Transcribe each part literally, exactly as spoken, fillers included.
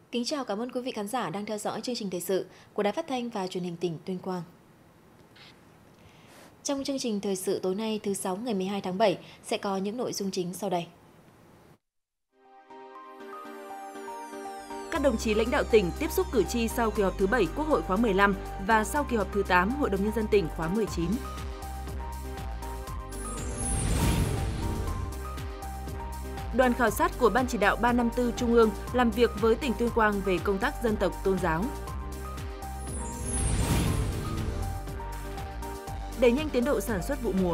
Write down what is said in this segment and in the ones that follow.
Kính chào cảm ơn quý vị khán giả đang theo dõi chương trình thời sự của Đài Phát thanh và Truyền hình tỉnh Tuyên Quang. Trong chương trình thời sự tối nay thứ sáu ngày mười hai tháng bảy sẽ có những nội dung chính sau đây. Các đồng chí lãnh đạo tỉnh tiếp xúc cử tri sau kỳ họp thứ bảy Quốc hội khóa mười lăm và sau kỳ họp thứ tám Hội đồng Nhân dân tỉnh khóa mười chín. Đoàn khảo sát của Ban chỉ đạo ba năm tư Trung ương làm việc với tỉnh Tuyên Quang về công tác dân tộc tôn giáo. Đẩy nhanh tiến độ sản xuất vụ mùa.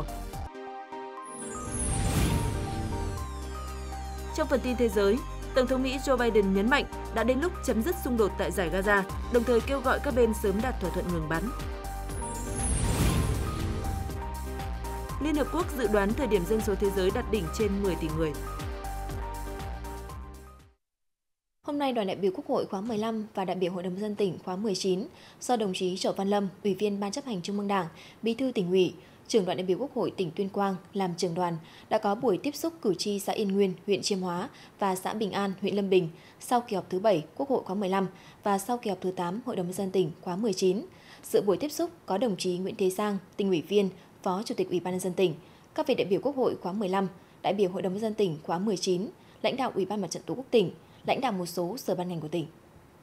Trong phần tin thế giới, Tổng thống Mỹ Joe Biden nhấn mạnh đã đến lúc chấm dứt xung đột tại Dải Gaza, đồng thời kêu gọi các bên sớm đạt thỏa thuận ngừng bắn. Liên Hợp Quốc dự đoán thời điểm dân số thế giới đạt đỉnh trên mười tỷ người. Hôm nay, đoàn đại biểu Quốc hội khóa mười lăm và đại biểu Hội đồng Nhân dân tỉnh khóa mười chín do đồng chí Triệu Văn Lâm, Ủy viên Ban chấp hành Trung ương Đảng, Bí thư Tỉnh ủy, Trưởng đoàn đại biểu Quốc hội tỉnh Tuyên Quang làm trưởng đoàn đã có buổi tiếp xúc cử tri xã Yên Nguyên, huyện Chiêm Hóa và xã Bình An, huyện Lâm Bình sau kỳ họp thứ bảy Quốc hội khóa mười lăm và sau kỳ họp thứ tám Hội đồng Nhân dân tỉnh khóa mười chín. Dự buổi tiếp xúc có đồng chí Nguyễn Thế Giang, Tỉnh ủy viên, Phó Chủ tịch Ủy ban Nhân dân tỉnh, các vị đại biểu Quốc hội khóa mười lăm, đại biểu Hội đồng Nhân dân tỉnh khóa mười chín, lãnh đạo Ủy ban Mặt trận Tổ quốc tỉnh, lãnh đạo một số sở ban ngành của tỉnh.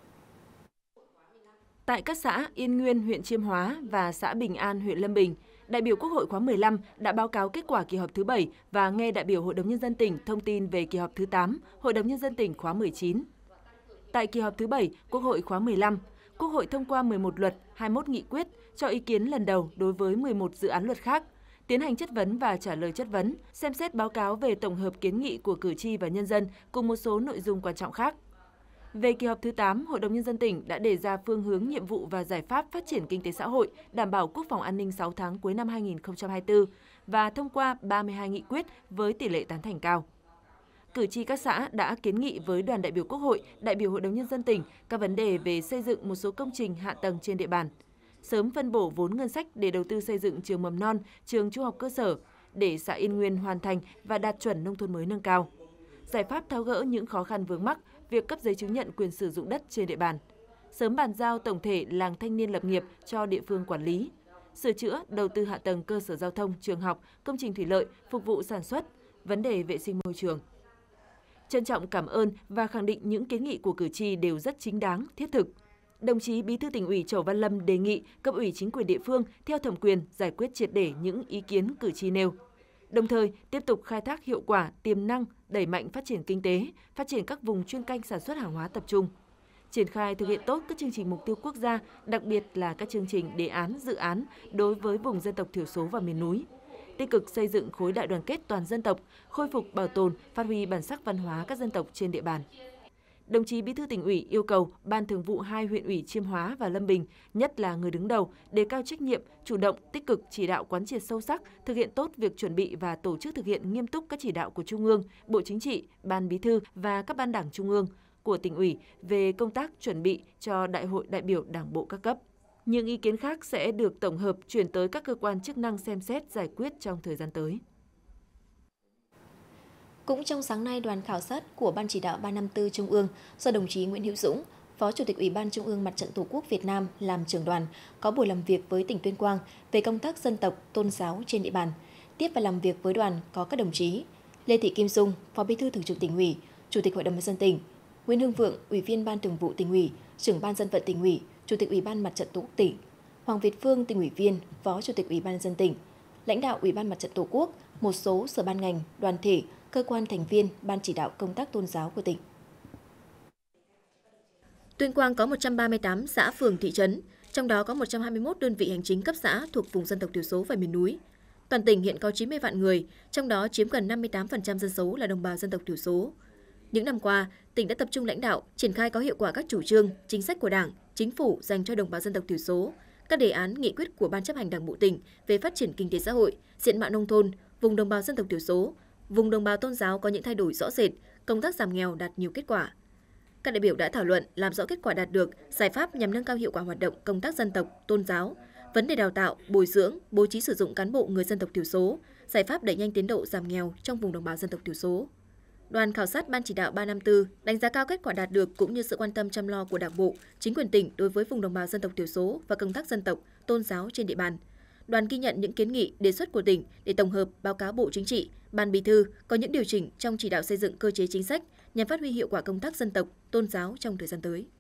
Tại các xã Yên Nguyên, huyện Chiêm Hóa và xã Bình An, huyện Lâm Bình, đại biểu Quốc hội khóa mười lăm đã báo cáo kết quả kỳ họp thứ bảy và nghe đại biểu Hội đồng Nhân dân tỉnh thông tin về kỳ họp thứ tám, Hội đồng Nhân dân tỉnh khóa mười chín. Tại kỳ họp thứ bảy, Quốc hội khóa mười lăm, Quốc hội thông qua mười một luật, hai mươi mốt nghị quyết, cho ý kiến lần đầu đối với mười một dự án luật khác, tiến hành chất vấn và trả lời chất vấn, xem xét báo cáo về tổng hợp kiến nghị của cử tri và nhân dân cùng một số nội dung quan trọng khác. Về kỳ họp thứ tám, Hội đồng Nhân dân tỉnh đã đề ra phương hướng nhiệm vụ và giải pháp phát triển kinh tế xã hội, đảm bảo quốc phòng an ninh sáu tháng cuối năm hai nghìn không trăm hai mươi tư và thông qua ba mươi hai nghị quyết với tỷ lệ tán thành cao. Cử tri các xã đã kiến nghị với đoàn đại biểu Quốc hội, đại biểu Hội đồng Nhân dân tỉnh các vấn đề về xây dựng một số công trình hạ tầng trên địa bàn, sớm phân bổ vốn ngân sách để đầu tư xây dựng trường mầm non, trường trung học cơ sở để xã Yên Nguyên hoàn thành và đạt chuẩn nông thôn mới nâng cao. Giải pháp tháo gỡ những khó khăn vướng mắc, việc cấp giấy chứng nhận quyền sử dụng đất trên địa bàn, sớm bàn giao tổng thể làng thanh niên lập nghiệp cho địa phương quản lý, sửa chữa, đầu tư hạ tầng cơ sở giao thông, trường học, công trình thủy lợi, phục vụ sản xuất, vấn đề vệ sinh môi trường. Trân trọng cảm ơn và khẳng định những kiến nghị của cử tri đều rất chính đáng, thiết thực. Đồng chí Bí thư Tỉnh ủy Triệu Văn Lâm đề nghị cấp ủy chính quyền địa phương theo thẩm quyền giải quyết triệt để những ý kiến cử tri nêu. Đồng thời, tiếp tục khai thác hiệu quả tiềm năng, đẩy mạnh phát triển kinh tế, phát triển các vùng chuyên canh sản xuất hàng hóa tập trung. Triển khai thực hiện tốt các chương trình mục tiêu quốc gia, đặc biệt là các chương trình đề án, dự án đối với vùng dân tộc thiểu số và miền núi. Tích cực xây dựng khối đại đoàn kết toàn dân tộc, khôi phục bảo tồn, phát huy bản sắc văn hóa các dân tộc trên địa bàn. Đồng chí Bí thư Tỉnh ủy yêu cầu Ban Thường vụ hai huyện ủy Chiêm Hóa và Lâm Bình, nhất là người đứng đầu, đề cao trách nhiệm, chủ động, tích cực chỉ đạo quán triệt sâu sắc, thực hiện tốt việc chuẩn bị và tổ chức thực hiện nghiêm túc các chỉ đạo của Trung ương, Bộ Chính trị, Ban Bí thư và các ban đảng Trung ương, của Tỉnh ủy về công tác chuẩn bị cho Đại hội đại biểu Đảng bộ các cấp. Những ý kiến khác sẽ được tổng hợp chuyển tới các cơ quan chức năng xem xét giải quyết trong thời gian tới. Cũng trong sáng nay, đoàn khảo sát của Ban chỉ đạo ba năm tư Trung ương do đồng chí Nguyễn Hữu Dũng, Phó Chủ tịch Ủy ban Trung ương Mặt trận Tổ quốc Việt Nam làm trưởng đoàn, có buổi làm việc với tỉnh Tuyên Quang về công tác dân tộc, tôn giáo trên địa bàn. Tiếp và làm việc với đoàn có các đồng chí Lê Thị Kim Dung, Phó Bí thư Thường trực Tỉnh ủy, Chủ tịch Hội đồng Nhân dân tỉnh, Nguyễn Hưng Vượng, Ủy viên Ban Thường vụ Tỉnh ủy, Trưởng ban Dân vận Tỉnh ủy, Chủ tịch Ủy ban Mặt trận Tổ quốc tỉnh, Hoàng Việt Phương, Tỉnh ủy viên, Phó Chủ tịch Ủy ban Nhân dân tỉnh, lãnh đạo Ủy ban Mặt trận Tổ quốc, một số sở ban ngành, đoàn thể, cơ quan thành viên Ban chỉ đạo công tác tôn giáo của tỉnh. Tuyên Quang có một trăm ba mươi tám xã phường thị trấn, trong đó có một trăm hai mươi mốt đơn vị hành chính cấp xã thuộc vùng dân tộc thiểu số và miền núi. Toàn tỉnh hiện có chín mươi vạn người, trong đó chiếm gần năm mươi tám phần trăm dân số là đồng bào dân tộc thiểu số. Những năm qua, tỉnh đã tập trung lãnh đạo, triển khai có hiệu quả các chủ trương, chính sách của Đảng, Chính phủ dành cho đồng bào dân tộc thiểu số, các đề án, nghị quyết của Ban chấp hành Đảng bộ tỉnh về phát triển kinh tế xã hội, diện mạo nông thôn, vùng đồng bào dân tộc thiểu số, vùng đồng bào tôn giáo có những thay đổi rõ rệt, công tác giảm nghèo đạt nhiều kết quả. Các đại biểu đã thảo luận, làm rõ kết quả đạt được, giải pháp nhằm nâng cao hiệu quả hoạt động công tác dân tộc, tôn giáo, vấn đề đào tạo, bồi dưỡng, bố trí sử dụng cán bộ người dân tộc thiểu số, giải pháp đẩy nhanh tiến độ giảm nghèo trong vùng đồng bào dân tộc thiểu số. Đoàn khảo sát Ban chỉ đạo ba năm tư đánh giá cao kết quả đạt được cũng như sự quan tâm chăm lo của Đảng bộ, chính quyền tỉnh đối với vùng đồng bào dân tộc thiểu số và công tác dân tộc, tôn giáo trên địa bàn. Đoàn ghi nhận những kiến nghị, đề xuất của tỉnh để tổng hợp báo cáo Bộ Chính trị, Ban Bí thư có những điều chỉnh trong chỉ đạo xây dựng cơ chế chính sách nhằm phát huy hiệu quả công tác dân tộc, tôn giáo trong thời gian tới.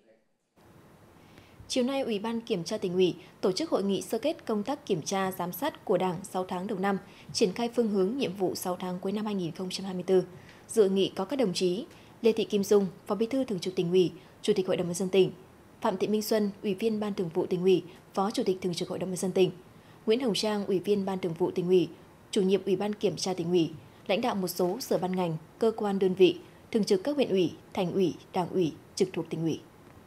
Chiều nay, Ủy ban Kiểm tra Tỉnh ủy tổ chức hội nghị sơ kết công tác kiểm tra giám sát của Đảng sáu tháng đầu năm, triển khai phương hướng nhiệm vụ sáu tháng cuối năm hai nghìn không trăm hai mươi tư. Dự hội nghị có các đồng chí Lê Thị Kim Dung, Phó Bí thư Thường trực Tỉnh ủy, Chủ tịch Hội đồng nhân dân tỉnh; Phạm Thị Minh Xuân, Ủy viên Ban Thường vụ Tỉnh ủy, Phó Chủ tịch Thường trực Hội đồng nhân dân tỉnh; Nguyễn Hồng Trang, Ủy viên Ban Thường vụ Tỉnh ủy, Chủ nhiệm Ủy ban Kiểm tra Tỉnh ủy; lãnh đạo một số sở ban ngành, cơ quan đơn vị, thường trực các huyện ủy, thành ủy, đảng ủy trực thuộc Tỉnh ủy.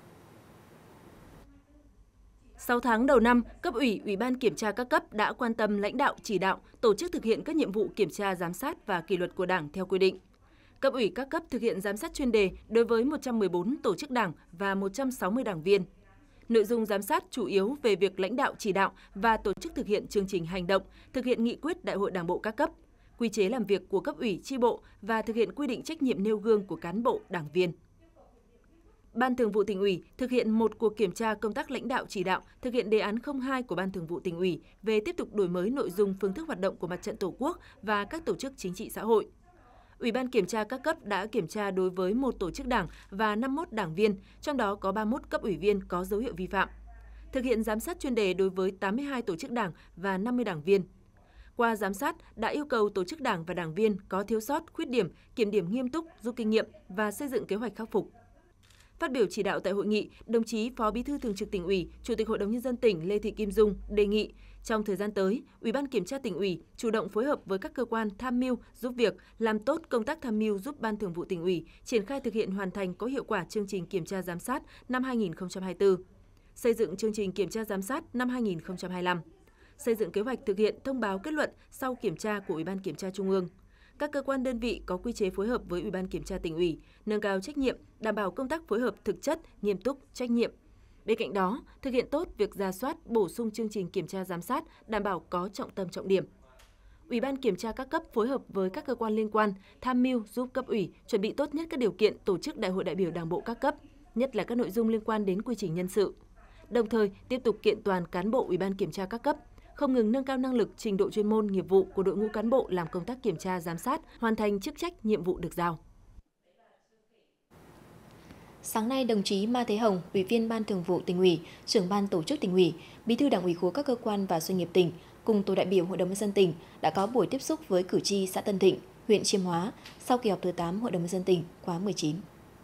sáu tháng đầu năm, cấp ủy, Ủy ban Kiểm tra các cấp đã quan tâm lãnh đạo, chỉ đạo, tổ chức thực hiện các nhiệm vụ kiểm tra giám sát và kỷ luật của Đảng theo quy định. Cấp ủy các cấp thực hiện giám sát chuyên đề đối với một trăm mười bốn tổ chức Đảng và một trăm sáu mươi đảng viên. Nội dung giám sát chủ yếu về việc lãnh đạo, chỉ đạo và tổ chức thực hiện chương trình hành động, thực hiện nghị quyết Đại hội Đảng bộ các cấp, quy chế làm việc của cấp ủy, chi bộ và thực hiện quy định trách nhiệm nêu gương của cán bộ, đảng viên. Ban Thường vụ Tỉnh ủy thực hiện một cuộc kiểm tra công tác lãnh đạo chỉ đạo, thực hiện đề án không hai của Ban Thường vụ Tỉnh ủy về tiếp tục đổi mới nội dung, phương thức hoạt động của Mặt trận Tổ quốc và các tổ chức chính trị xã hội. Ủy ban Kiểm tra các cấp đã kiểm tra đối với một tổ chức đảng và năm mươi mốt đảng viên, trong đó có ba mươi mốt cấp ủy viên có dấu hiệu vi phạm. Thực hiện giám sát chuyên đề đối với tám mươi hai tổ chức đảng và năm mươi đảng viên. Qua giám sát đã yêu cầu tổ chức đảng và đảng viên có thiếu sót, khuyết điểm, kiểm điểm nghiêm túc, rút kinh nghiệm và xây dựng kế hoạch khắc phục. Phát biểu chỉ đạo tại hội nghị, đồng chí Phó Bí thư Thường trực Tỉnh ủy, Chủ tịch Hội đồng nhân dân tỉnh Lê Thị Kim Dung đề nghị trong thời gian tới, Ủy ban Kiểm tra Tỉnh ủy chủ động phối hợp với các cơ quan tham mưu giúp việc, làm tốt công tác tham mưu giúp Ban Thường vụ Tỉnh ủy triển khai thực hiện hoàn thành có hiệu quả chương trình kiểm tra giám sát năm hai nghìn không trăm hai mươi tư, xây dựng chương trình kiểm tra giám sát năm hai nghìn không trăm hai mươi lăm, xây dựng kế hoạch thực hiện thông báo kết luận sau kiểm tra của Ủy ban Kiểm tra Trung ương. Các cơ quan đơn vị có quy chế phối hợp với Ủy ban Kiểm tra Tỉnh ủy, nâng cao trách nhiệm, đảm bảo công tác phối hợp thực chất, nghiêm túc, trách nhiệm. Bên cạnh đó, thực hiện tốt việc rà soát, bổ sung chương trình kiểm tra giám sát, đảm bảo có trọng tâm trọng điểm. Ủy ban Kiểm tra các cấp phối hợp với các cơ quan liên quan, tham mưu giúp cấp ủy chuẩn bị tốt nhất các điều kiện tổ chức Đại hội đại biểu Đảng bộ các cấp, nhất là các nội dung liên quan đến quy trình nhân sự. Đồng thời, tiếp tục kiện toàn cán bộ Ủy ban Kiểm tra các cấp, không ngừng nâng cao năng lực, trình độ chuyên môn, nghiệp vụ của đội ngũ cán bộ làm công tác kiểm tra giám sát, hoàn thành chức trách, nhiệm vụ được giao. Sáng nay, đồng chí Ma Thế Hồng, Ủy viên Ban Thường vụ Tỉnh ủy, Trưởng ban Tổ chức Tỉnh ủy, Bí thư Đảng ủy khối các cơ quan và doanh nghiệp tỉnh cùng tổ đại biểu Hội đồng nhân dân tỉnh đã có buổi tiếp xúc với cử tri xã Tân Thịnh, huyện Chiêm Hóa sau kỳ họp thứ tám Hội đồng nhân dân tỉnh khóa mười chín.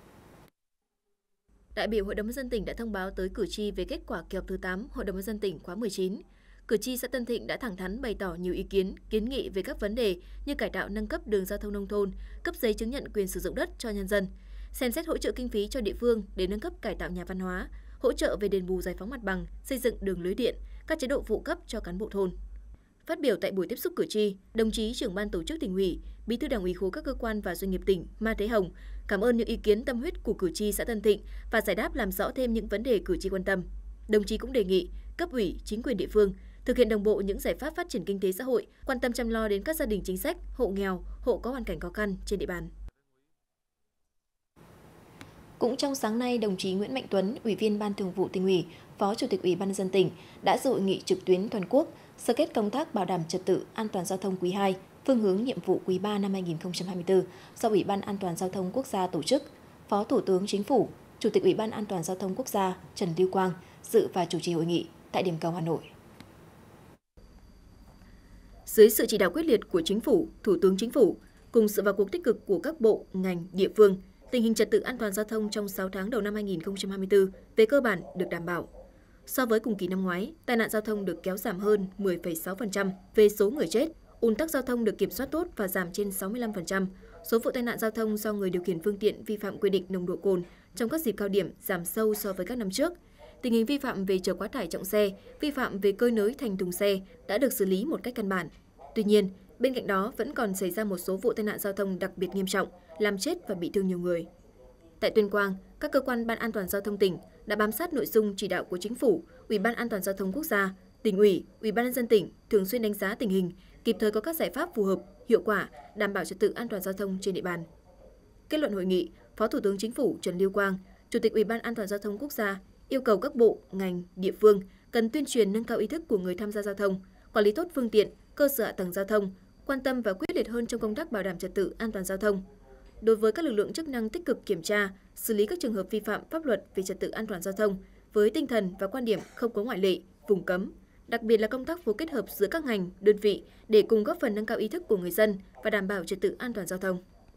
Đại biểu Hội đồng nhân dân tỉnh đã thông báo tới cử tri về kết quả kỳ họp thứ tám Hội đồng nhân dân tỉnh khóa mười chín. Cử tri xã Tân Thịnh đã thẳng thắn bày tỏ nhiều ý kiến, kiến nghị về các vấn đề như cải tạo nâng cấp đường giao thông nông thôn, cấp giấy chứng nhận quyền sử dụng đất cho nhân dân, xem xét hỗ trợ kinh phí cho địa phương để nâng cấp cải tạo nhà văn hóa, hỗ trợ về đền bù giải phóng mặt bằng, xây dựng đường lưới điện, các chế độ phụ cấp cho cán bộ thôn. Phát biểu tại buổi tiếp xúc cử tri, đồng chí Trưởng ban Tổ chức Tỉnh ủy, Bí thư Đảng ủy khối các cơ quan và doanh nghiệp tỉnh Ma Thế Hồng cảm ơn những ý kiến tâm huyết của cử tri xã Tân Thịnh và giải đáp làm rõ thêm những vấn đề cử tri quan tâm. Đồng chí cũng đề nghị cấp ủy, chính quyền địa phương thực hiện đồng bộ những giải pháp phát triển kinh tế xã hội, quan tâm chăm lo đến các gia đình chính sách, hộ nghèo, hộ có hoàn cảnh khó khăn trên địa bàn. Cũng trong sáng nay, đồng chí Nguyễn Mạnh Tuấn, Ủy viên Ban Thường vụ Tỉnh ủy, Phó Chủ tịch Ủy ban nhân dân tỉnh đã dự hội nghị trực tuyến toàn quốc sơ kết công tác bảo đảm trật tự an toàn giao thông quý hai, phương hướng nhiệm vụ quý ba năm hai nghìn không trăm hai mươi tư do Ủy ban An toàn giao thông quốc gia tổ chức. Phó Thủ tướng Chính phủ, Chủ tịch Ủy ban An toàn giao thông quốc gia Trần Lưu Quang dự và chủ trì hội nghị tại điểm cầu Hà Nội. Dưới sự chỉ đạo quyết liệt của Chính phủ, Thủ tướng Chính phủ, cùng sự vào cuộc tích cực của các bộ, ngành, địa phương, tình hình trật tự an toàn giao thông trong sáu tháng đầu năm hai nghìn không trăm hai mươi tư về cơ bản được đảm bảo. So với cùng kỳ năm ngoái, tai nạn giao thông được kéo giảm hơn mười phẩy sáu phần trăm về số người chết, ùn tắc giao thông được kiểm soát tốt và giảm trên sáu mươi lăm phần trăm. Số vụ tai nạn giao thông do người điều khiển phương tiện vi phạm quy định nồng độ cồn trong các dịp cao điểm giảm sâu so với các năm trước. Tình hình vi phạm về chở quá tải trọng xe, vi phạm về cơi nới thành thùng xe đã được xử lý một cách căn bản. Tuy nhiên, bên cạnh đó vẫn còn xảy ra một số vụ tai nạn giao thông đặc biệt nghiêm trọng, làm chết và bị thương nhiều người. Tại Tuyên Quang, các cơ quan Ban An toàn giao thông tỉnh đã bám sát nội dung chỉ đạo của Chính phủ, Ủy ban An toàn giao thông quốc gia, Tỉnh ủy, Ủy ban nhân dân tỉnh thường xuyên đánh giá tình hình, kịp thời có các giải pháp phù hợp, hiệu quả, đảm bảo trật tự an toàn giao thông trên địa bàn. Kết luận hội nghị, Phó Thủ tướng Chính phủ Trần Lưu Quang, Chủ tịch Ủy ban An toàn giao thông quốc gia yêu cầu các bộ, ngành, địa phương cần tuyên truyền nâng cao ý thức của người tham gia giao thông, quản lý tốt phương tiện, cơ sở hạ tầng giao thông, quan tâm và quyết liệt hơn trong công tác bảo đảm trật tự an toàn giao thông. Đối với các lực lượng chức năng tích cực kiểm tra, xử lý các trường hợp vi phạm pháp luật về trật tự an toàn giao thông với tinh thần và quan điểm không có ngoại lệ, vùng cấm, đặc biệt là công tác phối kết hợp giữa các ngành, đơn vị để cùng góp phần nâng cao ý thức của người dân và đảm bảo trật tự an toàn giao thông.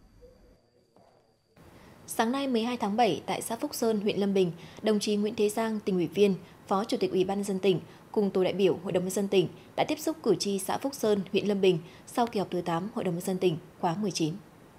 Sáng nay mười hai tháng bảy tại xã Phúc Sơn, huyện Lâm Bình, đồng chí Nguyễn Thế Giang, tỉnh ủy viên, Phó Chủ tịch Ủy ban nhân dân tỉnh cùng tổ đại biểu Hội đồng nhân dân tỉnh đã tiếp xúc cử tri xã Phúc Sơn, huyện Lâm Bình sau kỳ họp thứ tám Hội đồng nhân dân tỉnh khóa mười chín.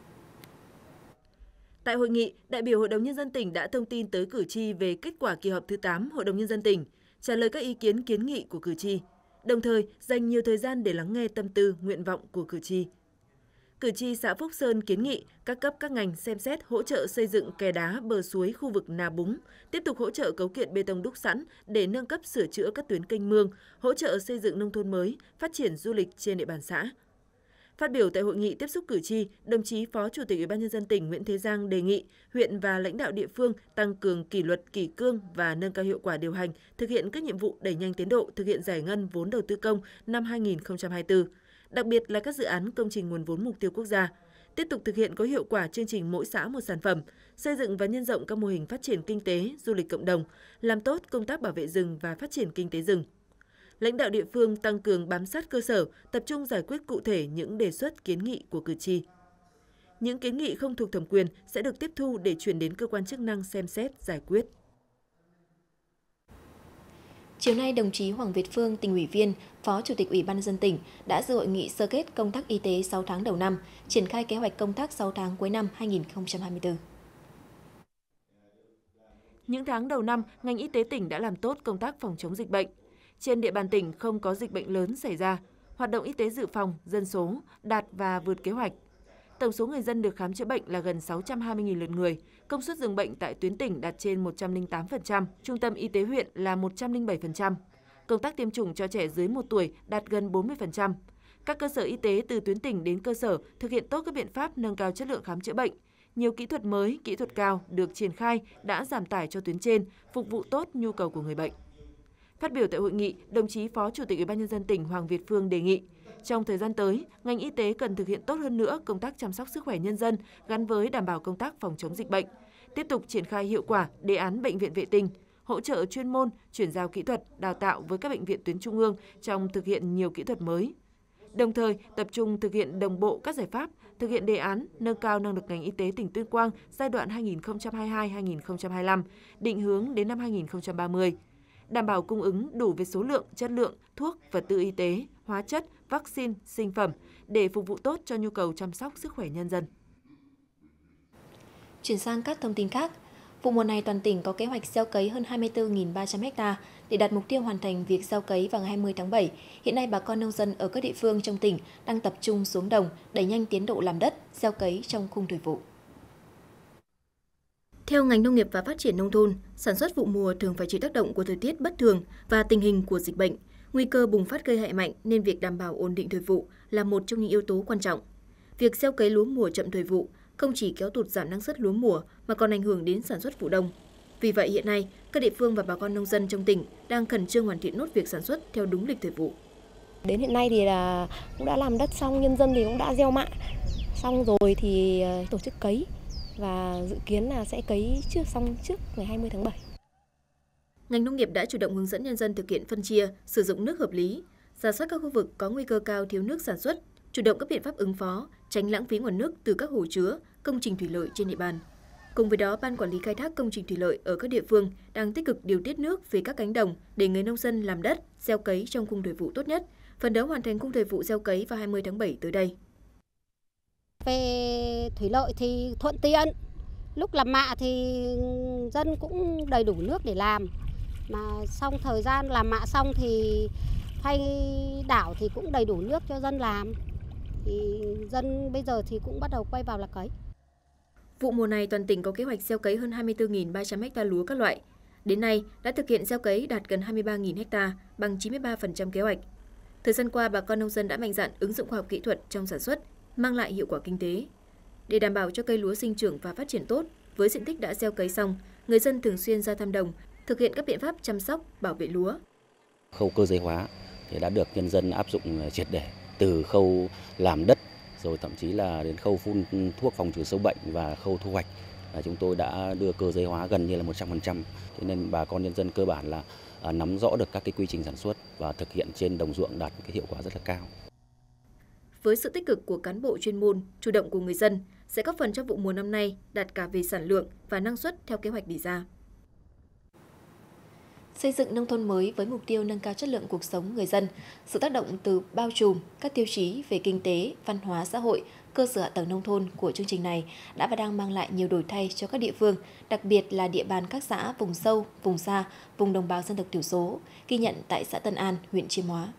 Tại hội nghị, đại biểu Hội đồng nhân dân tỉnh đã thông tin tới cử tri về kết quả kỳ họp thứ tám Hội đồng nhân dân tỉnh, trả lời các ý kiến kiến nghị của cử tri, đồng thời dành nhiều thời gian để lắng nghe tâm tư, nguyện vọng của cử tri. Cử tri xã Phúc Sơn kiến nghị các cấp các ngành xem xét hỗ trợ xây dựng kè đá bờ suối khu vực Nà Búng, tiếp tục hỗ trợ cấu kiện bê tông đúc sẵn để nâng cấp sửa chữa các tuyến kênh mương, hỗ trợ xây dựng nông thôn mới, phát triển du lịch trên địa bàn xã. Phát biểu tại hội nghị tiếp xúc cử tri, đồng chí Phó Chủ tịch Ủy ban nhân dân tỉnh Nguyễn Thế Giang đề nghị huyện và lãnh đạo địa phương tăng cường kỷ luật kỷ cương và nâng cao hiệu quả điều hành, thực hiện các nhiệm vụ đẩy nhanh tiến độ thực hiện giải ngân vốn đầu tư công năm hai nghìn không trăm hai mươi tư, đặc biệt là các dự án công trình nguồn vốn mục tiêu quốc gia. Tiếp tục thực hiện có hiệu quả chương trình mỗi xã một sản phẩm, xây dựng và nhân rộng các mô hình phát triển kinh tế, du lịch cộng đồng, làm tốt công tác bảo vệ rừng và phát triển kinh tế rừng. Lãnh đạo địa phương tăng cường bám sát cơ sở, tập trung giải quyết cụ thể những đề xuất kiến nghị của cử tri. Những kiến nghị không thuộc thẩm quyền sẽ được tiếp thu để chuyển đến cơ quan chức năng xem xét, giải quyết. Chiều nay, đồng chí Hoàng Việt Phương, tỉnh ủy viên, Phó Chủ tịch Ủy ban nhân dân tỉnh đã dự hội nghị sơ kết công tác y tế sáu tháng đầu năm, triển khai kế hoạch công tác sáu tháng cuối năm hai nghìn không trăm hai mươi tư. Những tháng đầu năm, ngành y tế tỉnh đã làm tốt công tác phòng chống dịch bệnh. Trên địa bàn tỉnh không có dịch bệnh lớn xảy ra, hoạt động y tế dự phòng, dân số đạt và vượt kế hoạch. Tổng số người dân được khám chữa bệnh là gần sáu trăm hai mươi nghìn lượt người, công suất giường bệnh tại tuyến tỉnh đạt trên một trăm lẻ tám phần trăm, trung tâm y tế huyện là một trăm lẻ bảy phần trăm. Công tác tiêm chủng cho trẻ dưới một tuổi đạt gần bốn mươi phần trăm. Các cơ sở y tế từ tuyến tỉnh đến cơ sở thực hiện tốt các biện pháp nâng cao chất lượng khám chữa bệnh. Nhiều kỹ thuật mới, kỹ thuật cao được triển khai đã giảm tải cho tuyến trên, phục vụ tốt nhu cầu của người bệnh. Phát biểu tại hội nghị, đồng chí Phó Chủ tịch Ủy ban nhân dân tỉnh Hoàng Việt Phương đề nghị trong thời gian tới, ngành y tế cần thực hiện tốt hơn nữa công tác chăm sóc sức khỏe nhân dân gắn với đảm bảo công tác phòng chống dịch bệnh, tiếp tục triển khai hiệu quả đề án bệnh viện vệ tinh, hỗ trợ chuyên môn, chuyển giao kỹ thuật, đào tạo với các bệnh viện tuyến trung ương trong thực hiện nhiều kỹ thuật mới. Đồng thời, tập trung thực hiện đồng bộ các giải pháp, thực hiện đề án nâng cao năng lực ngành y tế tỉnh Tuyên Quang giai đoạn hai nghìn không trăm hai mươi hai đến hai nghìn không trăm hai mươi lăm, định hướng đến năm hai nghìn không trăm ba mươi. Đảm bảo cung ứng đủ về số lượng, chất lượng, thuốc, vật tư y tế, hóa chất, vaccine, sinh phẩm để phục vụ tốt cho nhu cầu chăm sóc sức khỏe nhân dân. Chuyển sang các thông tin khác, vụ mùa này toàn tỉnh có kế hoạch gieo cấy hơn hai mươi tư nghìn ba trăm ha để đạt mục tiêu hoàn thành việc gieo cấy vào ngày hai mươi tháng bảy. Hiện nay bà con nông dân ở các địa phương trong tỉnh đang tập trung xuống đồng đẩy nhanh tiến độ làm đất, gieo cấy trong khung thời vụ. Theo ngành nông nghiệp và phát triển nông thôn, sản xuất vụ mùa thường phải chịu tác động của thời tiết bất thường và tình hình của dịch bệnh. Nguy cơ bùng phát gây hại mạnh nên việc đảm bảo ổn định thời vụ là một trong những yếu tố quan trọng. Việc gieo cấy lúa mùa chậm thời vụ không chỉ kéo tụt giảm năng suất lúa mùa mà còn ảnh hưởng đến sản xuất vụ đông. Vì vậy hiện nay, các địa phương và bà con nông dân trong tỉnh đang khẩn trương hoàn thiện nốt việc sản xuất theo đúng lịch thời vụ. Đến hiện nay thì là cũng đã làm đất xong, nhân dân thì cũng đã gieo mạ xong rồi thì tổ chức cấy và dự kiến là sẽ cấy trước xong trước ngày hai mươi tháng bảy. Ngành nông nghiệp đã chủ động hướng dẫn nhân dân thực hiện phân chia, sử dụng nước hợp lý, rà soát các khu vực có nguy cơ cao thiếu nước sản xuất, chủ động các biện pháp ứng phó, tránh lãng phí nguồn nước từ các hồ chứa, công trình thủy lợi trên địa bàn. Cùng với đó, Ban Quản lý khai thác công trình thủy lợi ở các địa phương đang tích cực điều tiết nước về các cánh đồng để người nông dân làm đất, gieo cấy trong khung thời vụ tốt nhất, phấn đấu hoàn thành khung thời vụ gieo cấy vào hai mươi tháng bảy tới đây. Về thủy lợi thì thuận tiện, lúc làm mạ thì dân cũng đầy đủ nước để làm, mà xong thời gian làm mạ xong thì thay đảo thì cũng đầy đủ nước cho dân làm, thì dân bây giờ thì cũng bắt đầu quay vào là cấy. Vụ mùa này toàn tỉnh có kế hoạch gieo cấy hơn hai mươi tư nghìn ba trăm ha lúa các loại. Đến nay đã thực hiện gieo cấy đạt gần hai mươi ba nghìn ha, bằng chín mươi ba phần trăm kế hoạch. Thời gian qua, bà con nông dân đã mạnh dạn ứng dụng khoa học kỹ thuật trong sản xuất, mang lại hiệu quả kinh tế. Để đảm bảo cho cây lúa sinh trưởng và phát triển tốt, với diện tích đã gieo cấy xong, người dân thường xuyên ra thăm đồng, thực hiện các biện pháp chăm sóc, bảo vệ lúa. Khâu cơ giới hóa thì đã được nhân dân áp dụng triệt để, từ khâu làm đất rồi thậm chí là đến khâu phun thuốc phòng trừ sâu bệnh và khâu thu hoạch. Là chúng tôi đã đưa cơ giới hóa gần như là một trăm phần trăm, cho nên bà con nhân dân cơ bản là nắm rõ được các cái quy trình sản xuất và thực hiện trên đồng ruộng đạt cái hiệu quả rất là cao. Với sự tích cực của cán bộ chuyên môn, chủ động của người dân sẽ góp phần cho vụ mùa năm nay đạt cả về sản lượng và năng suất theo kế hoạch đề ra. Xây dựng nông thôn mới với mục tiêu nâng cao chất lượng cuộc sống người dân, sự tác động từ bao trùm các tiêu chí về kinh tế, văn hóa, xã hội, cơ sở hạ tầng nông thôn của chương trình này đã và đang mang lại nhiều đổi thay cho các địa phương, đặc biệt là địa bàn các xã vùng sâu, vùng xa, vùng đồng bào dân tộc thiểu số, ghi nhận tại xã Tân An, huyện Chiêm Hóa.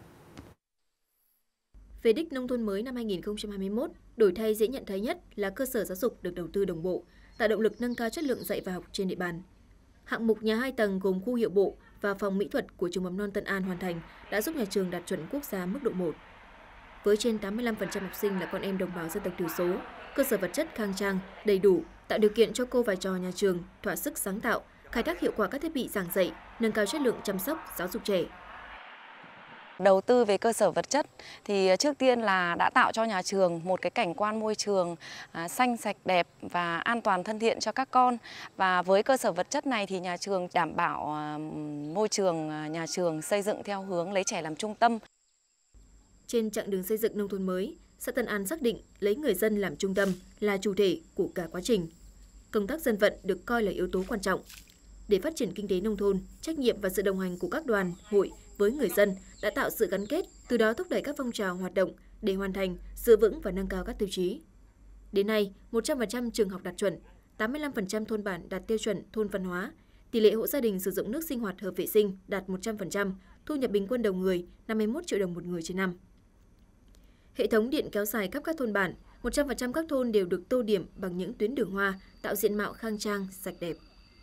Về đích nông thôn mới năm hai nghìn không trăm hai mươi mốt, đổi thay dễ nhận thấy nhất là cơ sở giáo dục được đầu tư đồng bộ, tạo động lực nâng cao chất lượng dạy và học trên địa bàn. Hạng mục nhà hai tầng gồm khu hiệu bộ và phòng mỹ thuật của trường mầm non Tân An hoàn thành đã giúp nhà trường đạt chuẩn quốc gia mức độ một. Với trên tám mươi lăm phần trăm học sinh là con em đồng bào dân tộc thiểu số, cơ sở vật chất khang trang, đầy đủ, tạo điều kiện cho cô và trò nhà trường thỏa sức sáng tạo, khai thác hiệu quả các thiết bị giảng dạy, nâng cao chất lượng chăm sóc, giáo dục trẻ. Đầu tư về cơ sở vật chất thì trước tiên là đã tạo cho nhà trường một cái cảnh quan môi trường à, xanh sạch đẹp và an toàn thân thiện cho các con. Và với cơ sở vật chất này thì nhà trường đảm bảo à, môi trường à, nhà trường xây dựng theo hướng lấy trẻ làm trung tâm. Trên chặng đường xây dựng nông thôn mới, xã Tân An xác định lấy người dân làm trung tâm là chủ thể của cả quá trình. Công tác dân vận được coi là yếu tố quan trọng. Để phát triển kinh tế nông thôn, trách nhiệm và sự đồng hành của các đoàn, hội với người dân đã tạo sự gắn kết, từ đó thúc đẩy các phong trào hoạt động để hoàn thành, giữ vững và nâng cao các tiêu chí. Đến nay, một trăm phần trăm trường học đạt chuẩn, tám mươi lăm phần trăm thôn bản đạt tiêu chuẩn thôn văn hóa, tỷ lệ hộ gia đình sử dụng nước sinh hoạt hợp vệ sinh đạt một trăm phần trăm, thu nhập bình quân đầu người năm mươi mốt triệu đồng một người trên năm. Hệ thống điện kéo dài khắp các thôn bản, một trăm phần trăm các thôn đều được tô điểm bằng những tuyến đường hoa, tạo diện mạo khang trang, sạch đẹp.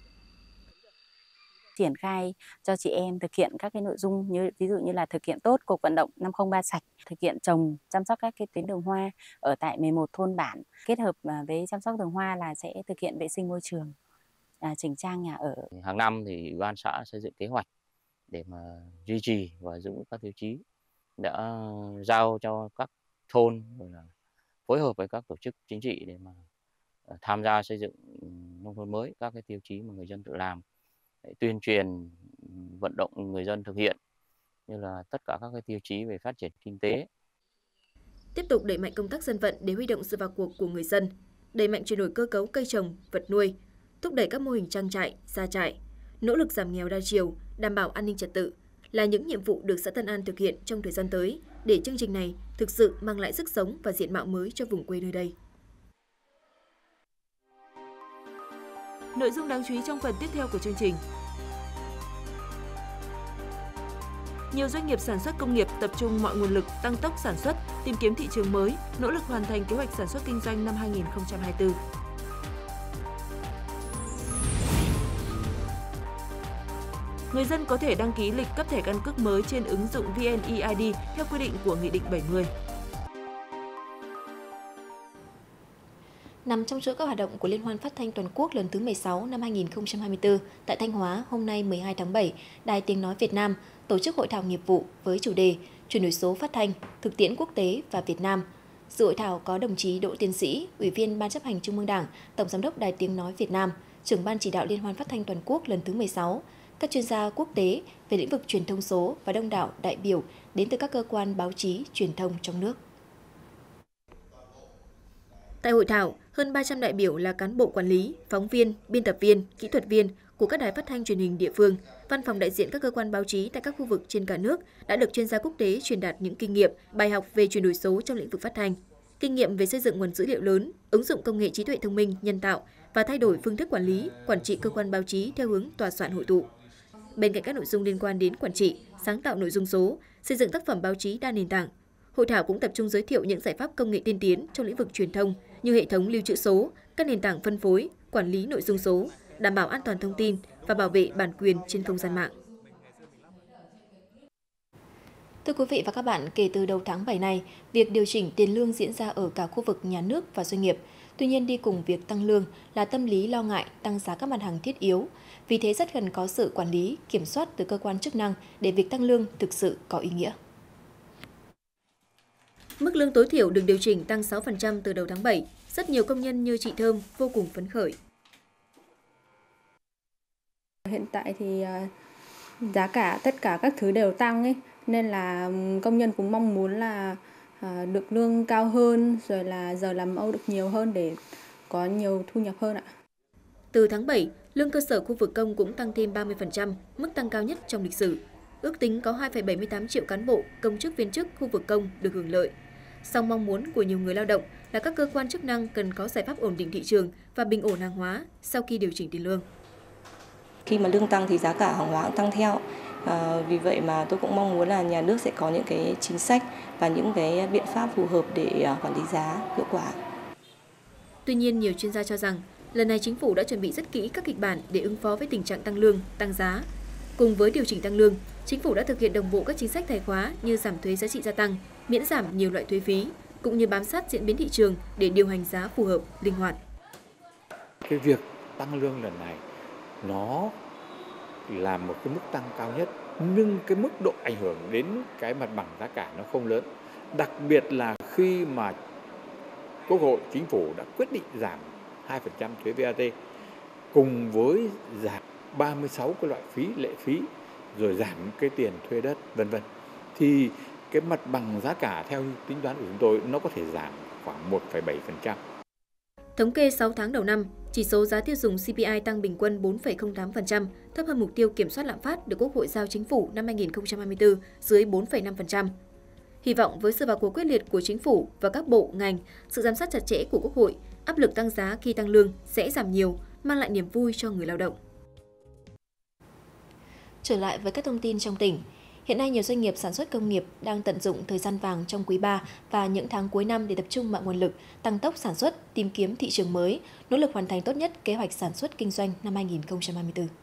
Triển khai cho chị em thực hiện các cái nội dung như ví dụ như là thực hiện tốt cuộc vận động năm không ba sạch, thực hiện trồng chăm sóc các cái tuyến đường hoa ở tại mười một thôn bản, kết hợp với chăm sóc đường hoa là sẽ thực hiện vệ sinh môi trường, à, chỉnh trang nhà ở. Hàng năm thì Ủy ban xã xây dựng kế hoạch để mà duy trì và giữ các tiêu chí, đã giao cho các thôn rồi là phối hợp với các tổ chức chính trị để mà tham gia xây dựng nông thôn mới, các cái tiêu chí mà người dân tự làm, để tuyên truyền vận động người dân thực hiện như là tất cả các cái tiêu chí về phát triển kinh tế. Tiếp tục đẩy mạnh công tác dân vận để huy động sự vào cuộc của người dân, đẩy mạnh chuyển đổi cơ cấu cây trồng, vật nuôi, thúc đẩy các mô hình trang trại, gia trại, nỗ lực giảm nghèo đa chiều, đảm bảo an ninh trật tự là những nhiệm vụ được xã Tân An thực hiện trong thời gian tới để chương trình này thực sự mang lại sức sống và diện mạo mới cho vùng quê nơi đây. Nội dung đáng chú ý trong phần tiếp theo của chương trình. Nhiều doanh nghiệp sản xuất công nghiệp tập trung mọi nguồn lực tăng tốc sản xuất, tìm kiếm thị trường mới, nỗ lực hoàn thành kế hoạch sản xuất kinh doanh năm hai nghìn không trăm hai mươi tư. Người dân có thể đăng ký lịch cấp thẻ căn cước mới trên ứng dụng vê en e i đê theo quy định của Nghị định bảy mươi. Nằm trong chuỗi các hoạt động của Liên hoan phát thanh toàn quốc lần thứ mười sáu năm hai nghìn không trăm hai mươi tư tại Thanh Hóa, hôm nay mười hai tháng bảy, Đài Tiếng nói Việt Nam tổ chức hội thảo nghiệp vụ với chủ đề chuyển đổi số phát thanh, thực tiễn quốc tế và Việt Nam. Dự hội thảo có đồng chí Đỗ Tiến Sĩ, Ủy viên Ban chấp hành Trung ương Đảng, Tổng giám đốc Đài Tiếng nói Việt Nam, trưởng ban chỉ đạo Liên hoan phát thanh toàn quốc lần thứ mười sáu, các chuyên gia quốc tế về lĩnh vực truyền thông số và đông đảo đại biểu đến từ các cơ quan báo chí, truyền thông trong nước. Tại hội thảo, hơn ba trăm đại biểu là cán bộ quản lý, phóng viên, biên tập viên, kỹ thuật viên của các đài phát thanh truyền hình địa phương, văn phòng đại diện các cơ quan báo chí tại các khu vực trên cả nước đã được chuyên gia quốc tế truyền đạt những kinh nghiệm, bài học về chuyển đổi số trong lĩnh vực phát thanh, kinh nghiệm về xây dựng nguồn dữ liệu lớn, ứng dụng công nghệ trí tuệ thông minh, nhân tạo và thay đổi phương thức quản lý, quản trị cơ quan báo chí theo hướng tòa soạn hội tụ. Bên cạnh các nội dung liên quan đến quản trị, sáng tạo nội dung số, xây dựng tác phẩm báo chí đa nền tảng, hội thảo cũng tập trung giới thiệu những giải pháp công nghệ tiên tiến trong lĩnh vực truyền thông như hệ thống lưu trữ số, các nền tảng phân phối, quản lý nội dung số, đảm bảo an toàn thông tin và bảo vệ bản quyền trên không gian mạng. Thưa quý vị và các bạn, kể từ đầu tháng bảy này, việc điều chỉnh tiền lương diễn ra ở cả khu vực nhà nước và doanh nghiệp. Tuy nhiên, đi cùng việc tăng lương là tâm lý lo ngại tăng giá các mặt hàng thiết yếu. Vì thế rất cần có sự quản lý, kiểm soát từ cơ quan chức năng để việc tăng lương thực sự có ý nghĩa. Mức lương tối thiểu được điều chỉnh tăng sáu phần trăm từ đầu tháng bảy. Rất nhiều công nhân như chị Thơm vô cùng phấn khởi. Hiện tại thì giá cả tất cả các thứ đều tăng ấy, nên là công nhân cũng mong muốn là được lương cao hơn, rồi là giờ làm Âu được nhiều hơn để có nhiều thu nhập hơn ạ. Từ tháng bảy, lương cơ sở khu vực công cũng tăng thêm ba mươi phần trăm, mức tăng cao nhất trong lịch sử. Ước tính có hai phẩy bảy mươi tám triệu cán bộ, công chức viên chức khu vực công được hưởng lợi. Song mong muốn của nhiều người lao động là các cơ quan chức năng cần có giải pháp ổn định thị trường và bình ổn hàng hóa sau khi điều chỉnh tiền lương. Khi mà lương tăng thì giá cả hàng hóa cũng tăng theo. À, vì vậy mà tôi cũng mong muốn là nhà nước sẽ có những cái chính sách và những cái biện pháp phù hợp để quản lý giá hiệu quả. Tuy nhiên, nhiều chuyên gia cho rằng lần này chính phủ đã chuẩn bị rất kỹ các kịch bản để ứng phó với tình trạng tăng lương, tăng giá. Cùng với điều chỉnh tăng lương, chính phủ đã thực hiện đồng bộ các chính sách tài khóa như giảm thuế giá trị gia tăng, miễn giảm nhiều loại thuế phí, cũng như bám sát diễn biến thị trường để điều hành giá phù hợp, linh hoạt. Cái việc tăng lương lần này nó là một cái mức tăng cao nhất, nhưng cái mức độ ảnh hưởng đến cái mặt bằng giá cả nó không lớn. Đặc biệt là khi mà Quốc hội, Chính phủ đã quyết định giảm hai phần trăm thuế vê a tê cùng với giảm ba mươi sáu cái loại phí, lệ phí, rồi giảm cái tiền thuê đất, vân vân. Thì cái mặt bằng giá cả theo tính toán của chúng tôi nó có thể giảm khoảng một phẩy bảy phần trăm. Thống kê sáu tháng đầu năm, chỉ số giá tiêu dùng xê pê i tăng bình quân bốn phẩy không tám phần trăm, thấp hơn mục tiêu kiểm soát lạm phát được Quốc hội giao Chính phủ năm hai nghìn không trăm hai mươi tư dưới bốn phẩy năm phần trăm. Hy vọng với sự vào cuộc quyết liệt của Chính phủ và các bộ, ngành, sự giám sát chặt chẽ của Quốc hội, áp lực tăng giá khi tăng lương sẽ giảm nhiều, mang lại niềm vui cho người lao động. Trở lại với các thông tin trong tỉnh. Hiện nay, nhiều doanh nghiệp sản xuất công nghiệp đang tận dụng thời gian vàng trong quý ba và những tháng cuối năm để tập trung mọi nguồn lực, tăng tốc sản xuất, tìm kiếm thị trường mới, nỗ lực hoàn thành tốt nhất kế hoạch sản xuất kinh doanh năm hai nghìn không trăm hai mươi tư.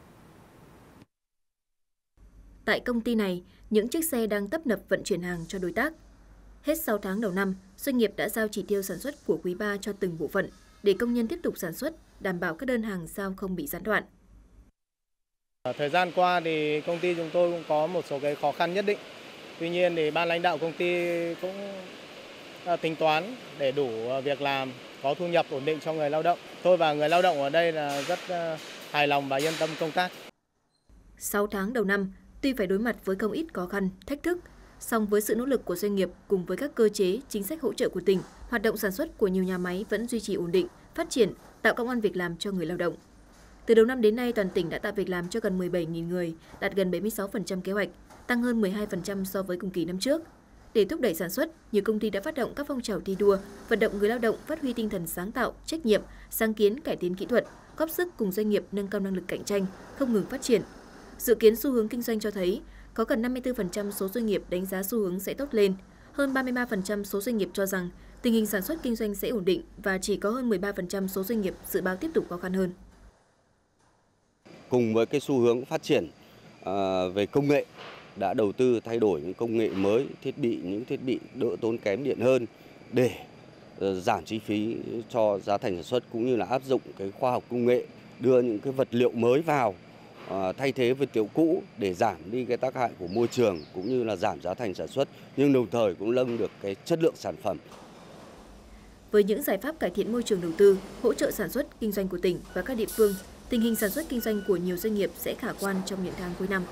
Tại công ty này, những chiếc xe đang tấp nập vận chuyển hàng cho đối tác. Hết sáu tháng đầu năm, doanh nghiệp đã giao chỉ tiêu sản xuất của quý ba cho từng bộ phận để công nhân tiếp tục sản xuất, đảm bảo các đơn hàng giao không bị gián đoạn. Thời gian qua thì công ty chúng tôi cũng có một số cái khó khăn nhất định. Tuy nhiên thì ban lãnh đạo công ty cũng tính toán để đủ việc làm, có thu nhập ổn định cho người lao động. Tôi và người lao động ở đây là rất hài lòng và yên tâm công tác. sáu tháng đầu năm, tuy phải đối mặt với không ít khó khăn, thách thức, song với sự nỗ lực của doanh nghiệp cùng với các cơ chế, chính sách hỗ trợ của tỉnh, hoạt động sản xuất của nhiều nhà máy vẫn duy trì ổn định, phát triển, tạo công ăn việc làm cho người lao động. Từ đầu năm đến nay, toàn tỉnh đã tạo việc làm cho gần mười bảy nghìn người, đạt gần bảy mươi sáu phần trăm kế hoạch, tăng hơn mười hai phần trăm so với cùng kỳ năm trước. Để thúc đẩy sản xuất, nhiều công ty đã phát động các phong trào thi đua, vận động người lao động phát huy tinh thần sáng tạo, trách nhiệm, sáng kiến, cải tiến kỹ thuật, góp sức cùng doanh nghiệp nâng cao năng lực cạnh tranh, không ngừng phát triển. Dự kiến xu hướng kinh doanh cho thấy, có gần năm mươi tư phần trăm số doanh nghiệp đánh giá xu hướng sẽ tốt lên, hơn ba mươi ba phần trăm số doanh nghiệp cho rằng tình hình sản xuất kinh doanh sẽ ổn định và chỉ có hơn mười ba phần trăm số doanh nghiệp dự báo tiếp tục khó khăn hơn. Cùng với cái xu hướng phát triển à, về công nghệ, đã đầu tư thay đổi những công nghệ mới, thiết bị, những thiết bị đỡ tốn kém điện hơn để uh, giảm chi phí cho giá thành sản xuất, cũng như là áp dụng cái khoa học công nghệ, đưa những cái vật liệu mới vào uh, thay thế vật liệu cũ để giảm đi cái tác hại của môi trường, cũng như là giảm giá thành sản xuất, nhưng đồng thời cũng nâng được cái chất lượng sản phẩm. Với những giải pháp cải thiện môi trường đầu tư, hỗ trợ sản xuất kinh doanh của tỉnh và các địa phương, tình hình sản xuất kinh doanh của nhiều doanh nghiệp sẽ khả quan trong những tháng cuối năm.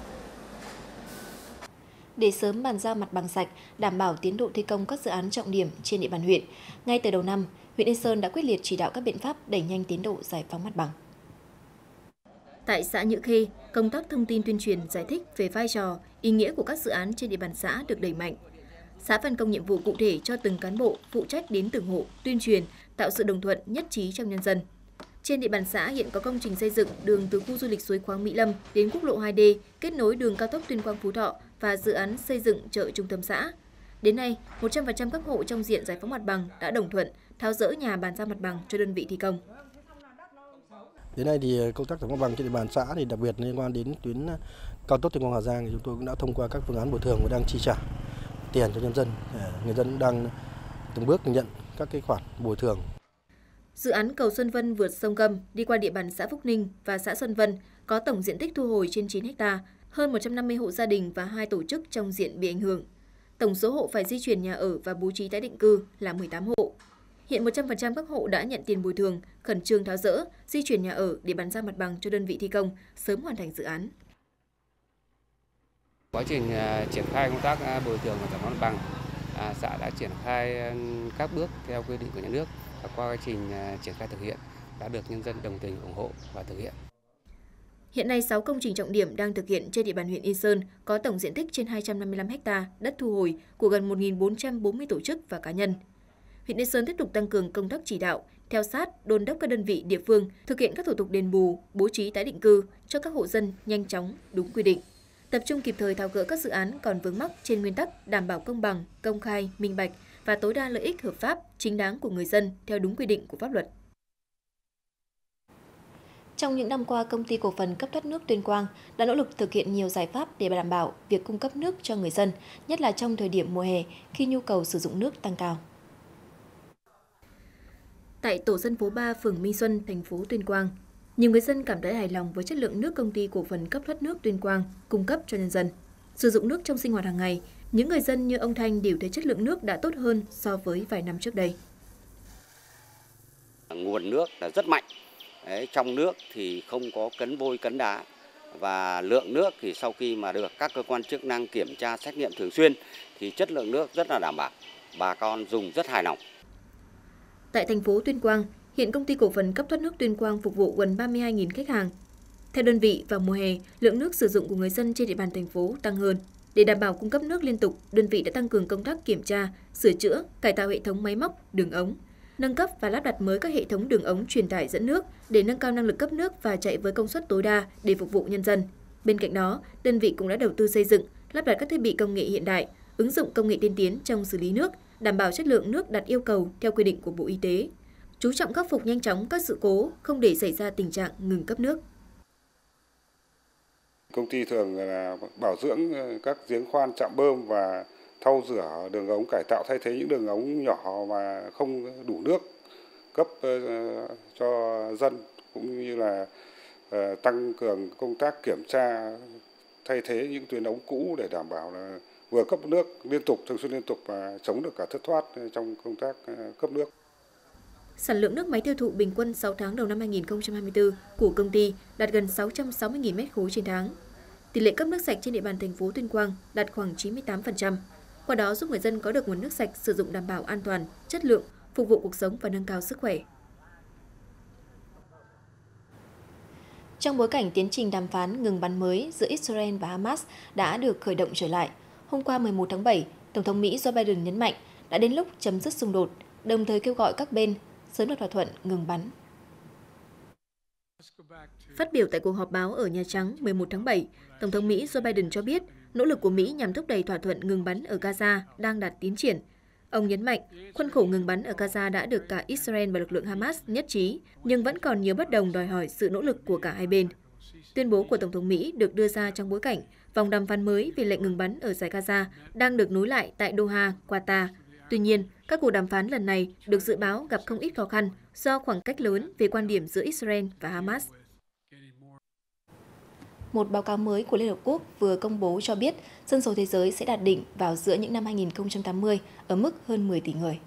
Để sớm bàn giao mặt bằng sạch, đảm bảo tiến độ thi công các dự án trọng điểm trên địa bàn huyện, ngay từ đầu năm, huyện Yên Sơn đã quyết liệt chỉ đạo các biện pháp đẩy nhanh tiến độ giải phóng mặt bằng. Tại xã Nhữ Khê, công tác thông tin tuyên truyền giải thích về vai trò, ý nghĩa của các dự án trên địa bàn xã được đẩy mạnh. Xã phân công nhiệm vụ cụ thể cho từng cán bộ phụ trách đến từng hộ, tuyên truyền, tạo sự đồng thuận nhất trí trong nhân dân. Trên địa bàn xã hiện có công trình xây dựng đường từ khu du lịch Suối Khoáng Mỹ Lâm đến quốc lộ hai D, kết nối đường cao tốc Tuyên Quang Phú Thọ và dự án xây dựng chợ trung tâm xã. Đến nay, một trăm phần trăm các hộ trong diện giải phóng mặt bằng đã đồng thuận tháo dỡ nhà bàn giao mặt bằng cho đơn vị thi công. Đến nay thì công tác giải phóng mặt bằng trên địa bàn xã thì đặc biệt liên quan đến tuyến cao tốc Tuyên Quang Hà Giang thì chúng tôi cũng đã thông qua các phương án bồi thường và đang chi trả tiền cho nhân dân. Người dân đang từng bước nhận các cái khoản bồi thường. Dự án cầu Xuân Vân vượt sông Gâm đi qua địa bàn xã Phúc Ninh và xã Xuân Vân có tổng diện tích thu hồi trên chín héc ta, hơn một trăm năm mươi hộ gia đình và hai tổ chức trong diện bị ảnh hưởng. Tổng số hộ phải di chuyển nhà ở và bố trí tái định cư là mười tám hộ. Hiện một trăm phần trăm các hộ đã nhận tiền bồi thường, khẩn trương tháo dỡ, di chuyển nhà ở để bàn giao mặt bằng cho đơn vị thi công, sớm hoàn thành dự án. Quá trình uh, triển khai công tác uh, bồi thường và giải phóng mặt bằng, uh, xã đã triển khai uh, các bước theo quy định của nhà nước và qua quá trình uh, triển khai thực hiện đã được nhân dân đồng tình ủng hộ và thực hiện. Hiện nay sáu công trình trọng điểm đang thực hiện trên địa bàn huyện Yên Sơn có tổng diện tích trên hai trăm năm mươi lăm héc ta đất thu hồi của gần một nghìn bốn trăm bốn mươi tổ chức và cá nhân. Huyện Yên Sơn tiếp tục tăng cường công tác chỉ đạo, theo sát, đôn đốc các đơn vị địa phương thực hiện các thủ tục đền bù, bố trí tái định cư cho các hộ dân nhanh chóng, đúng quy định. Tập trung kịp thời tháo gỡ các dự án còn vướng mắc trên nguyên tắc đảm bảo công bằng, công khai, minh bạch và tối đa lợi ích hợp pháp, chính đáng của người dân theo đúng quy định của pháp luật. Trong những năm qua, Công ty Cổ phần Cấp thoát nước Tuyên Quang đã nỗ lực thực hiện nhiều giải pháp để đảm bảo việc cung cấp nước cho người dân, nhất là trong thời điểm mùa hè khi nhu cầu sử dụng nước tăng cao. Tại tổ dân phố ba, phường Minh Xuân, thành phố Tuyên Quang, nhiều người dân cảm thấy hài lòng với chất lượng nước Công ty Cổ phần Cấp thoát nước Tuyên Quang cung cấp cho nhân dân. Sử dụng nước trong sinh hoạt hàng ngày, những người dân như ông Thanh đều thấy chất lượng nước đã tốt hơn so với vài năm trước đây. Nguồn nước là rất mạnh. Đấy, trong nước thì không có cấn vôi cấn đá và lượng nước thì sau khi mà được các cơ quan chức năng kiểm tra xét nghiệm thường xuyên thì chất lượng nước rất là đảm bảo, bà con dùng rất hài lòng. Tại thành phố Tuyên Quang, hiện Công ty Cổ phần Cấp thoát nước Tuyên Quang phục vụ gần ba mươi hai nghìn khách hàng. Theo đơn vị, vào mùa hè, lượng nước sử dụng của người dân trên địa bàn thành phố tăng hơn. Để đảm bảo cung cấp nước liên tục, đơn vị đã tăng cường công tác kiểm tra, sửa chữa, cải tạo hệ thống máy móc, đường ống, nâng cấp và lắp đặt mới các hệ thống đường ống truyền tải dẫn nước để nâng cao năng lực cấp nước và chạy với công suất tối đa để phục vụ nhân dân. Bên cạnh đó, đơn vị cũng đã đầu tư xây dựng, lắp đặt các thiết bị công nghệ hiện đại, ứng dụng công nghệ tiên tiến trong xử lý nước, đảm bảo chất lượng nước đạt yêu cầu theo quy định của Bộ Y tế. Chú trọng khắc phục nhanh chóng các sự cố, không để xảy ra tình trạng ngừng cấp nước. Công ty thường là bảo dưỡng các giếng khoan, trạm bơm và thau rửa đường ống, cải tạo thay thế những đường ống nhỏ mà không đủ nước cấp cho dân, cũng như là tăng cường công tác kiểm tra thay thế những tuyến ống cũ để đảm bảo là vừa cấp nước liên tục, thường xuyên liên tục và chống được cả thất thoát trong công tác cấp nước. Sản lượng nước máy tiêu thụ bình quân sáu tháng đầu năm hai nghìn không trăm hai mươi tư của công ty đạt gần sáu trăm sáu mươi nghìn mét khối trên tháng. Tỷ lệ cấp nước sạch trên địa bàn thành phố Tuyên Quang đạt khoảng chín mươi tám phần trăm. Qua đó giúp người dân có được nguồn nước sạch sử dụng đảm bảo an toàn, chất lượng, phục vụ cuộc sống và nâng cao sức khỏe. Trong bối cảnh tiến trình đàm phán ngừng bắn mới giữa Israel và Hamas đã được khởi động trở lại, hôm qua mười một tháng bảy, Tổng thống Mỹ Joe Biden nhấn mạnh đã đến lúc chấm dứt xung đột, đồng thời kêu gọi các bên sớm đạt thỏa thuận ngừng bắn. Phát biểu tại cuộc họp báo ở Nhà Trắng mười một tháng bảy, Tổng thống Mỹ Joe Biden cho biết nỗ lực của Mỹ nhằm thúc đẩy thỏa thuận ngừng bắn ở Gaza đang đạt tiến triển. Ông nhấn mạnh, khuôn khổ ngừng bắn ở Gaza đã được cả Israel và lực lượng Hamas nhất trí, nhưng vẫn còn nhiều bất đồng đòi hỏi sự nỗ lực của cả hai bên. Tuyên bố của Tổng thống Mỹ được đưa ra trong bối cảnh vòng đàm phán mới về lệnh ngừng bắn ở dải Gaza đang được nối lại tại Doha, Qatar. Tuy nhiên, các cuộc đàm phán lần này được dự báo gặp không ít khó khăn do khoảng cách lớn về quan điểm giữa Israel và Hamas. Một báo cáo mới của Liên Hợp Quốc vừa công bố cho biết dân số thế giới sẽ đạt đỉnh vào giữa những năm hai nghìn không trăm tám mươi ở mức hơn mười tỷ người.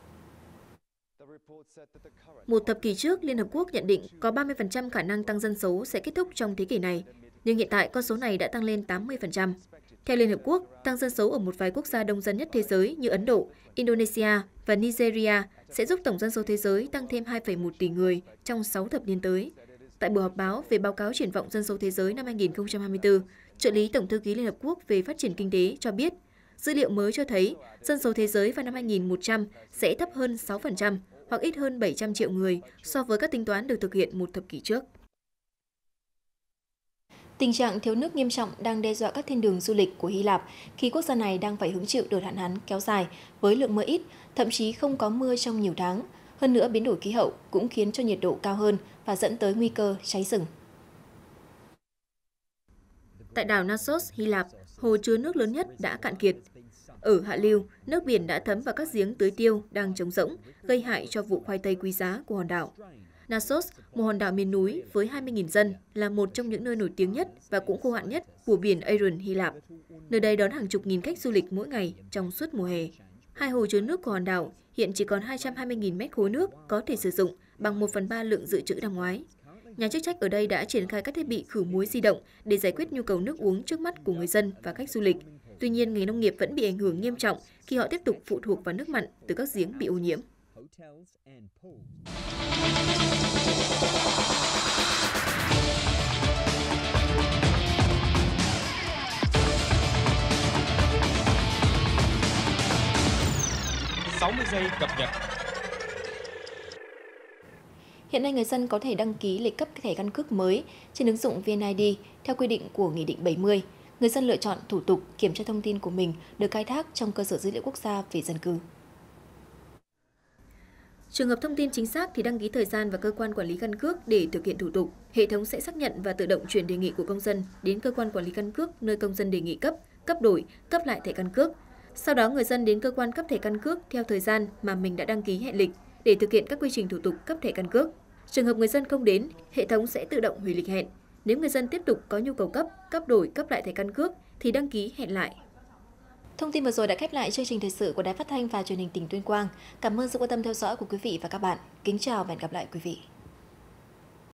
Một thập kỷ trước, Liên Hợp Quốc nhận định có ba mươi phần trăm khả năng tăng dân số sẽ kết thúc trong thế kỷ này, nhưng hiện tại con số này đã tăng lên tám mươi phần trăm. Theo Liên Hợp Quốc, tăng dân số ở một vài quốc gia đông dân nhất thế giới như Ấn Độ, Indonesia và Nigeria sẽ giúp tổng dân số thế giới tăng thêm hai phẩy một tỷ người trong sáu thập niên tới. Tại buổi họp báo về báo cáo triển vọng dân số thế giới năm hai nghìn không trăm hai mươi tư, trợ lý Tổng thư ký Liên Hợp Quốc về phát triển kinh tế cho biết, dữ liệu mới cho thấy dân số thế giới vào năm hai nghìn một trăm sẽ thấp hơn sáu phần trăm hoặc ít hơn bảy trăm triệu người so với các tính toán được thực hiện một thập kỷ trước. Tình trạng thiếu nước nghiêm trọng đang đe dọa các thiên đường du lịch của Hy Lạp khi quốc gia này đang phải hứng chịu đợt hạn hán kéo dài với lượng mưa ít, thậm chí không có mưa trong nhiều tháng. Hơn nữa, biến đổi khí hậu cũng khiến cho nhiệt độ cao hơn và dẫn tới nguy cơ cháy rừng. Tại đảo Naxos, Hy Lạp, hồ chứa nước lớn nhất đã cạn kiệt. Ở hạ lưu, nước biển đã thấm vào các giếng tưới tiêu đang trống rỗng, gây hại cho vụ khoai tây quý giá của hòn đảo. Naxos, một hòn đảo miền núi với hai mươi nghìn dân, là một trong những nơi nổi tiếng nhất và cũng khô hạn nhất của biển Aegean, Hy Lạp. Nơi đây đón hàng chục nghìn khách du lịch mỗi ngày trong suốt mùa hè. Hai hồ chứa nước của hòn đảo hiện chỉ còn hai trăm hai mươi nghìn mét khối nước có thể sử dụng, bằng một phần ba lượng dự trữ năm ngoái. Nhà chức trách ở đây đã triển khai các thiết bị khử muối di động để giải quyết nhu cầu nước uống trước mắt của người dân và khách du lịch. Tuy nhiên, ngành nông nghiệp vẫn bị ảnh hưởng nghiêm trọng khi họ tiếp tục phụ thuộc vào nước mặn từ các giếng bị ô nhiễm. sáu mươi giây cập nhật. Hiện nay người dân có thể đăng ký lịch cấp thẻ căn cước mới trên ứng dụng vê en i đê theo quy định của Nghị định bảy mươi. Người dân lựa chọn thủ tục kiểm tra thông tin của mình được khai thác trong cơ sở dữ liệu quốc gia về dân cư. Trường hợp thông tin chính xác thì đăng ký thời gian và cơ quan quản lý căn cước để thực hiện thủ tục. Hệ thống sẽ xác nhận và tự động chuyển đề nghị của công dân đến cơ quan quản lý căn cước nơi công dân đề nghị cấp, cấp đổi, cấp lại thẻ căn cước. Sau đó người dân đến cơ quan cấp thẻ căn cước theo thời gian mà mình đã đăng ký hẹn lịch để thực hiện các quy trình thủ tục cấp thẻ căn cước. Trường hợp người dân không đến, hệ thống sẽ tự động hủy lịch hẹn. Nếu người dân tiếp tục có nhu cầu cấp, cấp đổi, cấp lại thẻ căn cước thì đăng ký hẹn lại. Thông tin vừa rồi đã khép lại chương trình thời sự của Đài Phát thanh và Truyền hình tỉnh Tuyên Quang. Cảm ơn sự quan tâm theo dõi của quý vị và các bạn. Kính chào và hẹn gặp lại quý vị.